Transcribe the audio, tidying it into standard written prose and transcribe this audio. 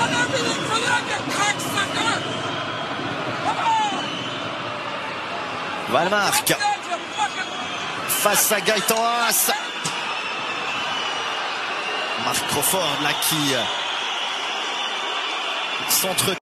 Valmarc face à Gaëtan Haas. Marc Crawford là qui s'entre